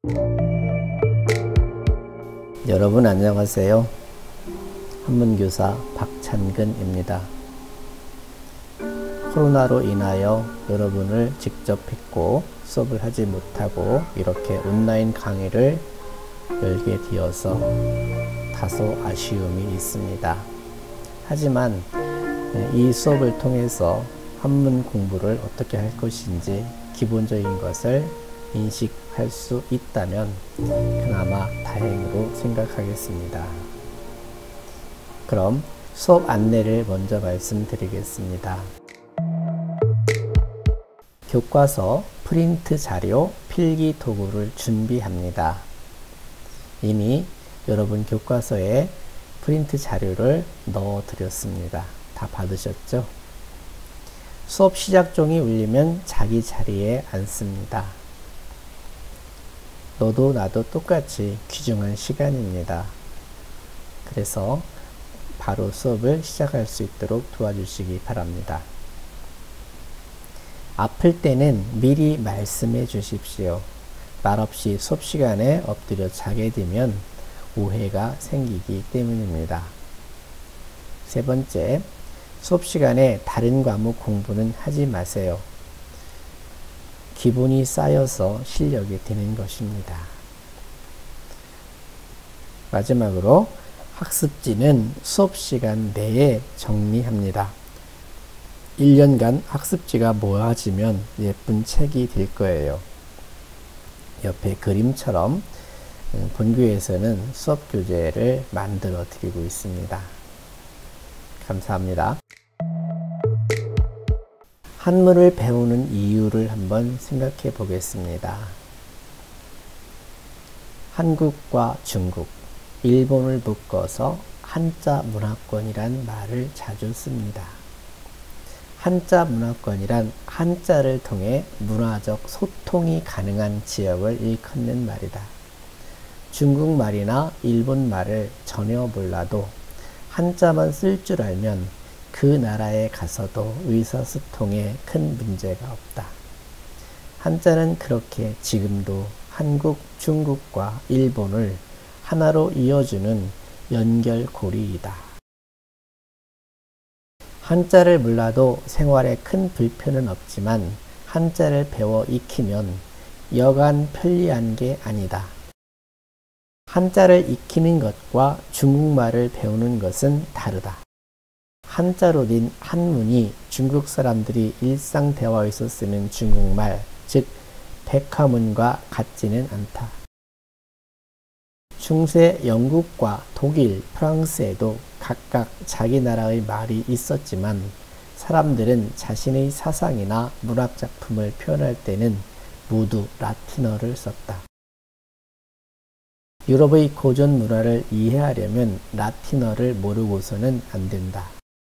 여러분 안녕하세요. 한문교사 박찬근입니다. 코로나로 인하여 여러분을 직접 뵙고 수업을 하지 못하고 이렇게 온라인 강의를 열게 되어서 다소 아쉬움이 있습니다. 하지만 이 수업을 통해서 한문 공부를 어떻게 할 것인지 기본적인 것을 인식할 수 있다면 그나마 다행으로 생각하겠습니다. 그럼 수업 안내를 먼저 말씀드리겠습니다. 교과서, 프린트 자료, 필기 도구를 준비합니다. 이미 여러분 교과서에 프린트 자료를 넣어 드렸습니다. 다 받으셨죠? 수업 시작종이 울리면 자기 자리에 앉습니다. 너도 나도 똑같이 귀중한 시간입니다. 그래서 바로 수업을 시작할 수 있도록 도와주시기 바랍니다. 아플 때는 미리 말씀해 주십시오. 말없이 수업 시간에 엎드려 자게 되면 오해가 생기기 때문입니다. 세 번째, 수업 시간에 다른 과목 공부는 하지 마세요. 기본이 쌓여서 실력이 되는 것입니다. 마지막으로 학습지는 수업 시간 내에 정리합니다. 1년간 학습지가 모아지면 예쁜 책이 될 거예요. 옆에 그림처럼 본교에서는 수업 교재를 만들어 드리고 있습니다. 감사합니다. 한문을 배우는 이유를 한번 생각해 보겠습니다. 한국과 중국, 일본을 묶어서 한자 문화권이란 말을 자주 씁니다. 한자 문화권이란 한자를 통해 문화적 소통이 가능한 지역을 일컫는 말이다. 중국말이나 일본말을 전혀 몰라도 한자만 쓸 줄 알면 그 나라에 가서도 의사소통에 큰 문제가 없다. 한자는 그렇게 지금도 한국, 중국과 일본을 하나로 이어주는 연결고리이다. 한자를 몰라도 생활에 큰 불편은 없지만 한자를 배워 익히면 여간 편리한 게 아니다. 한자를 익히는 것과 중국말을 배우는 것은 다르다. 한자로 된 한문이 중국 사람들이 일상 대화에서 쓰는 중국말, 즉 백화문과 같지는 않다. 중세 영국과 독일, 프랑스에도 각각 자기 나라의 말이 있었지만 사람들은 자신의 사상이나 문학작품을 표현할 때는 모두 라틴어를 썼다. 유럽의 고전 문화를 이해하려면 라틴어를 모르고서는 안 된다.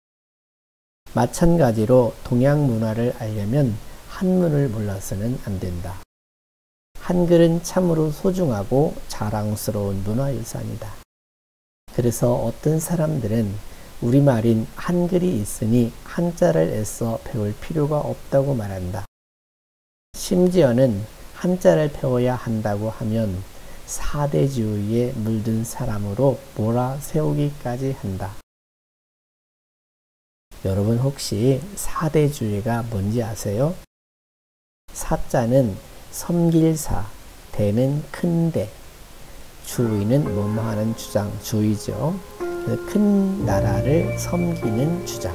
마찬가지로 동양 문화를 알려면 한문을 몰라서는 안 된다. 한글은 참으로 소중하고 자랑스러운 문화유산이다. 그래서 어떤 사람들은 우리말인 한글이 있으니 한자를 애써 배울 필요가 없다고 말한다. 심지어는 한자를 배워야 한다고 하면 사대주의에 물든 사람으로 몰아세우기까지 한다. 여러분 혹시 사대주의가 뭔지 아세요? 사자는 섬길 사, 대는 큰대, 주의는 뭐뭐하는 주장, 주의죠. 큰 나라를 섬기는 주장.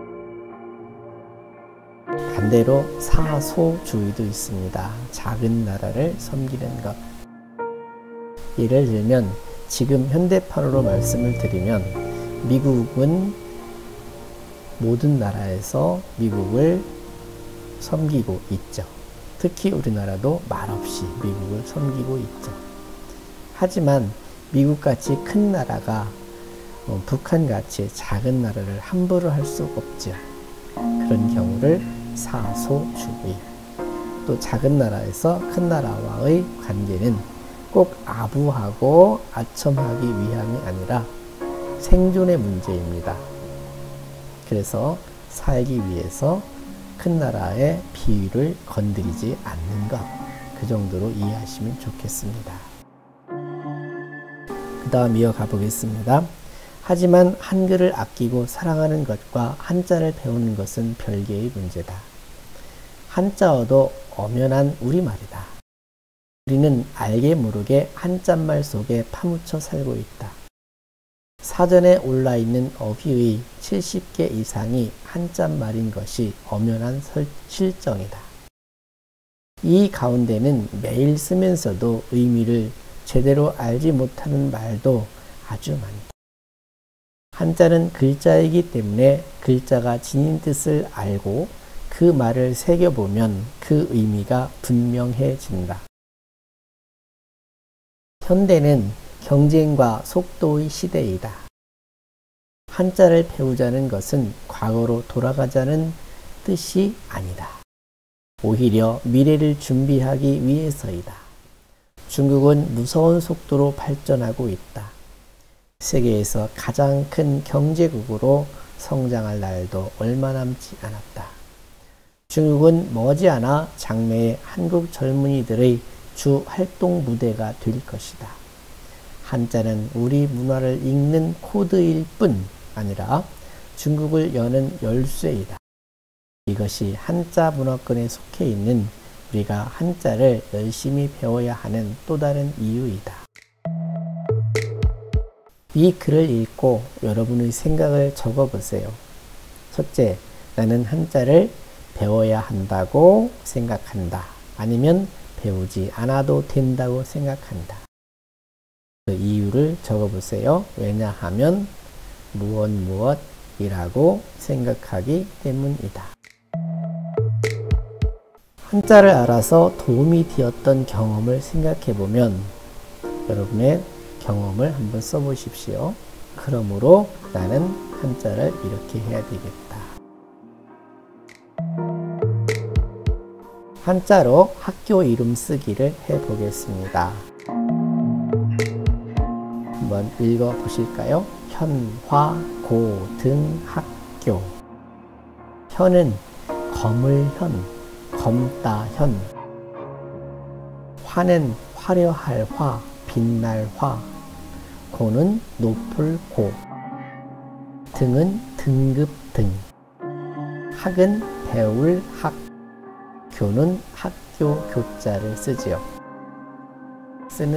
반대로 사소주의도 있습니다. 작은 나라를 섬기는 것. 예를 들면 지금 현대판으로 말씀을 드리면 미국은 모든 나라에서 미국을 섬기고 있죠. 특히 우리나라도 말없이 미국을 섬기고 있죠. 하지만 미국같이 큰 나라가 북한같이 작은 나라를 함부로 할 수 없죠. 그런 경우를 사소주의. 또 작은 나라에서 큰 나라와의 관계는 꼭 아부하고 아첨하기 위함이 아니라 생존의 문제입니다. 그래서 살기 위해서 큰 나라의 비위를 건드리지 않는 것. 그 정도로 이해하시면 좋겠습니다. 그 다음 이어가 보겠습니다. 하지만 한글을 아끼고 사랑하는 것과 한자를 배우는 것은 별개의 문제다. 한자어도 엄연한 우리말이다. 우리는 알게 모르게 한자말 속에 파묻혀 살고 있다. 사전에 올라있는 어휘의 70개 이상이 한자말인 것이 엄연한 실정이다. 이 가운데는 매일 쓰면서도 의미를 제대로 알지 못하는 말도 아주 많다. 한자는 글자이기 때문에 글자가 지닌 뜻을 알고 그 말을 새겨보면 그 의미가 분명해진다. 현대는 경쟁과 속도의 시대이다. 한자를 배우자는 것은 과거로 돌아가자는 뜻이 아니다. 오히려 미래를 준비하기 위해서이다. 중국은 무서운 속도로 발전하고 있다. 세계에서 가장 큰 경제국으로 성장할 날도 얼마 남지 않았다. 중국은 머지않아 장래의 한국 젊은이들의 주 활동 무대가 될 것이다. 한자는 우리 문화를 읽는 코드일 뿐 아니라 중국을 여는 열쇠이다. 이것이 한자 문화권에 속해 있는 우리가 한자를 열심히 배워야 하는 또 다른 이유이다. 이 글을 읽고 여러분의 생각을 적어보세요. 첫째, 나는 한자를 배워야 한다고 생각한다. 아니면 배우지 않아도 된다고 생각한다. 그 이유를 적어보세요. 왜냐하면 무엇이라고 생각하기 때문이다. 한자를 알아서 도움이 되었던 경험을 생각해보면 여러분의 경험을 한번 써보십시오. 그러므로 나는 한자를 이렇게 해야 되겠다. 한자로 학교 이름 쓰기를 해보겠습니다. 한번 읽어보실까요? 현화고등학교. 현은 검을현, 검다현. 화는 화려할 화, 빛날 화. 고는 높을 고. 등은 등급 등. 학은 배울 학. 교는 학교 교자를 쓰지요. 쓰는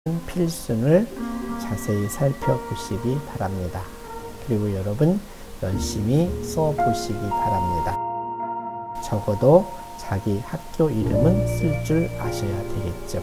필순을 자세히 살펴보시기 바랍니다. 그리고 여러분 열심히 써보시기 바랍니다. 적어도 자기 학교 이름은 쓸 줄 아셔야 되겠죠.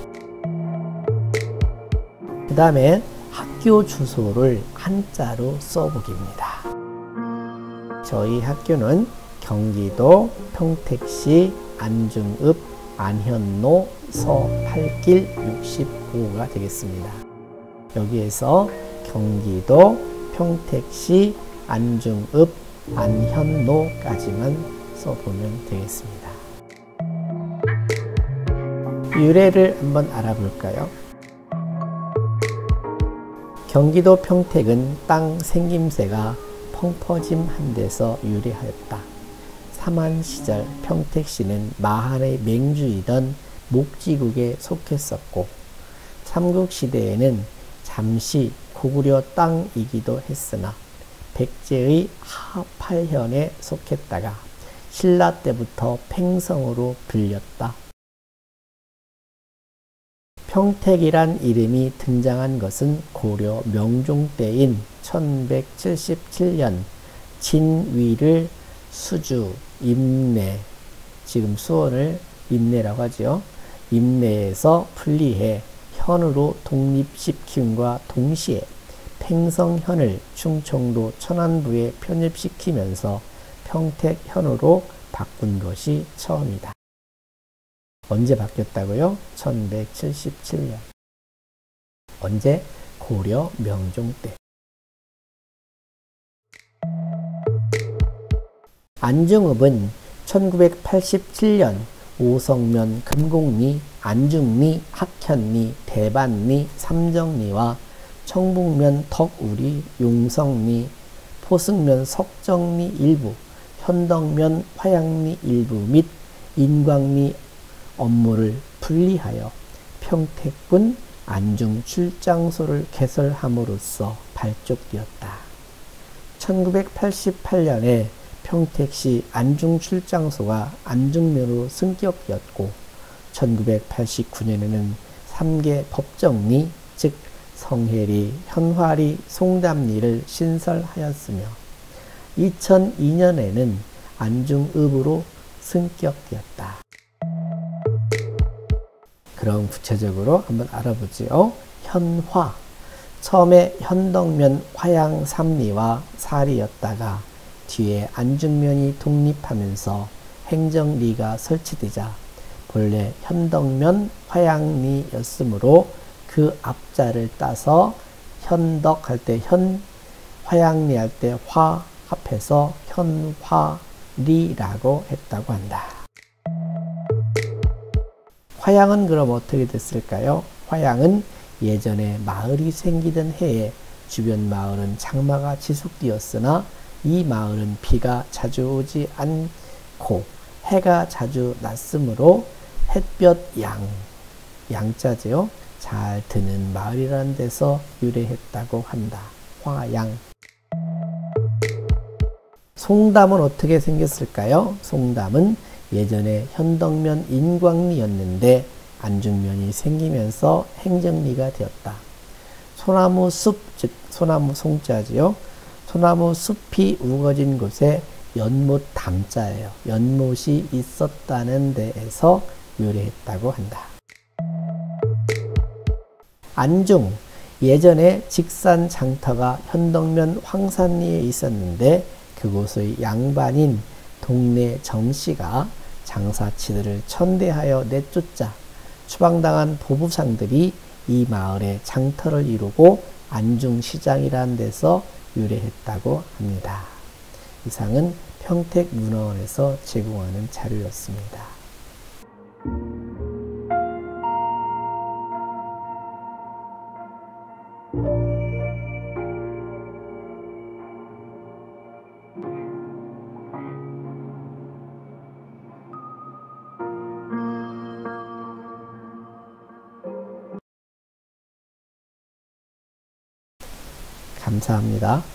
그 다음에 학교 주소를 한자로 써보기입니다. 저희 학교는 경기도 평택시 안중읍 안현로 서 8길 65가 되겠습니다. 여기에서 경기도 평택시 안중읍 안현로까지만 써보면 되겠습니다. 유래를 한번 알아볼까요? 경기도 평택은 땅 생김새가 펑퍼짐한 데서 유래하였다. 삼한시절 평택시는 마한의 맹주이던 목지국에 속했었고 삼국시대에는 잠시 고구려 땅이기도 했으나 백제의 하팔현에 속했다가 신라 때부터 팽성으로 불렸다. 평택이란 이름이 등장한 것은 고려 명종 때인 1177년 진위를 수주, 임내, 지금 수원을 임내라고 하죠. 임내에서 분리해 현으로 독립시킴과 동시에 팽성현을 충청도 천안부에 편입시키면서 평택현으로 바꾼 것이 처음이다. 언제 바뀌었다고요? 1177년. 언제? 고려 명종 때. 안중읍은 1987년 오성면 금곡리, 안중리, 학현리, 대반리, 삼정리와 청북면 덕우리, 용성리, 포승면 석정리 일부, 현덕면 화양리 일부 및 인광리 업무를 분리하여 평택군 안중 출장소를 개설함으로써 발족되었다. 1988년에 평택시 안중 출장소가 안중면으로 승격되었고 1989년에는 3개 법정리, 즉 성혜리, 현화리, 송담리를 신설하였으며 2002년에는 안중읍으로 승격되었다. 그럼 구체적으로 한번 알아보지요. 현화, 처음에 현덕면 화양 3리와 4리였다가 뒤에 안중면이 독립하면서 행정리가 설치되자 본래 현덕면 화양리였으므로 그 앞자를 따서 현덕 할 때 현, 화양리 할 때 화 합해서 현화리라고 했다고 한다. 화양은 그럼 어떻게 됐을까요? 화양은 예전에 마을이 생기던 해에 주변 마을은 장마가 지속되었으나 이 마을은 비가 자주 오지 않고 해가 자주 났으므로 햇볕 양자죠. 잘 드는 마을이라는 데서 유래했다고 한다. 화양. 송담은 어떻게 생겼을까요? 송담은 예전에 현덕면 인광리였는데 안중면이 생기면서 행정리가 되었다. 소나무 숲, 즉 소나무 송자지요. 소나무 숲이 우거진 곳에 연못 담자예요. 연못이 있었다는 데에서 유래했다고 한다. 안중, 예전에 직산 장터가 현덕면 황산리에 있었는데 그곳의 양반인 동네 정씨가 장사치들을 천대하여 내쫓자 추방당한 보부상들이 이 마을에 장터를 이루고 안중시장이라는 데서 유래했다고 합니다. 이상은 평택문화원에서 제공하는 자료였습니다. 감사합니다.